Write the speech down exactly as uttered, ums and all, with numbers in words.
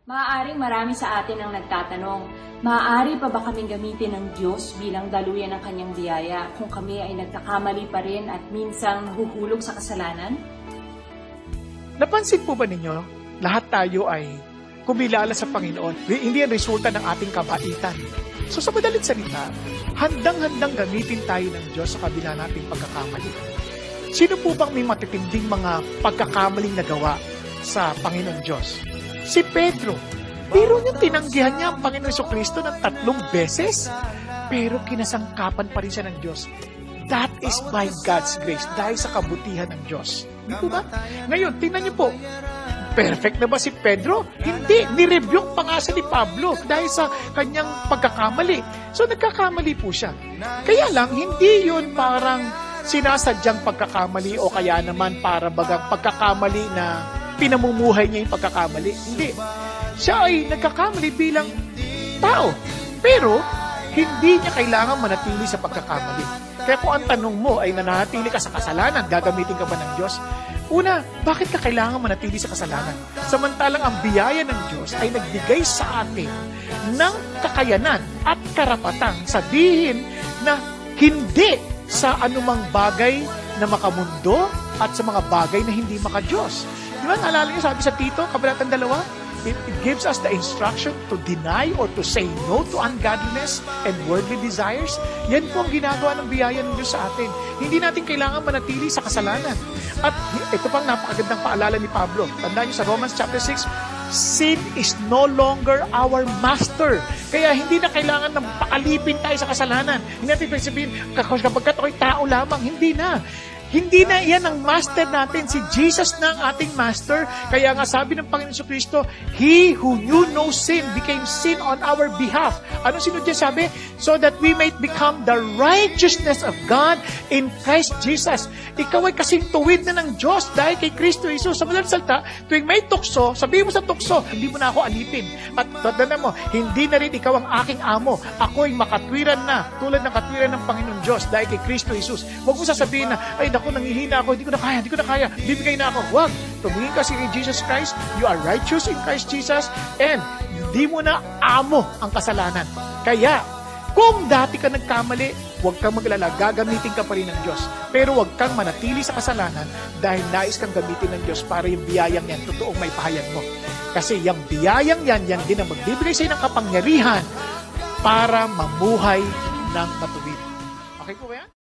Maaaring marami sa atin ang nagtatanong, maaari pa ba kaming gamitin ng Diyos bilang daluyan ng kanyang biyaya kung kami ay nagkakamali pa rin at minsang nahuhulog sa kasalanan? Napansin po ba ninyo, lahat tayo ay kumilala sa Panginoon. Hindi yan resulta ng ating kabaitan. So sa madalit salita, handang-handang gamitin tayo ng Diyos sa kabila nating pagkakamali. Sino po bang may matitinding mga pagkakamaling nagawa sa Panginoon Diyos? Si Pedro. Pero niya tinanggihan niya ang Panginoon Jesucristo ng tatlong beses, pero kinasangkapan pa rin siya ng Diyos. That is by God's grace, dahil sa kabutihan ng Diyos. Di po ba? Ngayon, tingnan niyo po, perfect na ba si Pedro? Hindi. Nirebuke pa nga siya ni Pablo dahil sa kanyang pagkakamali. So, nagkakamali po siya. Kaya lang, hindi yun parang sinasadyang pagkakamali o kaya naman para bagang pagkakamali na pinamumuhay niya yung pagkakamali. Hindi. Siya ay nagkakamali bilang tao. Pero, hindi niya kailangan manatili sa pagkakamali. Kaya kung ang tanong mo ay nanatili ka sa kasalanan, gagamitin ka ba ng Diyos? Una, bakit ka kailangan manatili sa kasalanan? Samantalang ang biyaya ng Diyos ay nagbigay sa atin ng kakayanan at karapatang sabihin na hindi sa anumang bagay na makamundo at sa mga bagay na hindi makadiyos. Di ba, naalala niyo, sabi sa Tito, kabanatang dalawa, it, it gives us the instruction to deny or to say no to ungodliness and worldly desires. Yan po ang ginagawa ng biyaya ng Diyos sa atin. Hindi natin kailangan manatili sa kasalanan. At ito pang napakagandang paalala ni Pablo. Tandaan niyo sa Romans chapter six, sin is no longer our master. Kaya hindi na kailangan na pakalipin tayo sa kasalanan. Hindi natin sabihin, kapag ako'y tao lamang, hindi na. Hindi na yan ang master natin. Si Jesus na ang ating master. Kaya nga sabi ng Panginoon Jesucristo, He who knew no sin became sin on our behalf. Ano sinudya sabi? So that we might become the righteousness of God in Christ Jesus. Ikaw ay kasing tuwid na ng Diyos dahil kay Kristo Jesus. Sa madaling salita, tuwing may tukso, sabihin mo sa tukso, hindi mo na ako alipin. At tandaan mo, hindi na rin ikaw ang aking amo. Ako'y makatwiran na, tulad ng katwiran ng Panginoon Diyos dahil kay Kristo Jesus. Huwag mo sasabihin na, ay, ako nangihina ako, hindi ko na kaya, hindi ko na kaya, bibigay na ako. Huwag. Tumingin kasi kay Jesus Christ, you are righteous in Christ Jesus, and hindi mo na amo ang kasalanan. Kaya, kung dati ka nagkamali, huwag kang maglala, gagamitin ka pa rin ng Diyos. Pero huwag kang manatili sa kasalanan dahil nais kang gamitin ng Diyos para yung biyayang yan, totoong may pahayag mo. Kasi yung biyayang yan, yan din ang magbibigay sa'yo ng kapangyarihan para mamuhay ng matuwid. Okay po ba yan?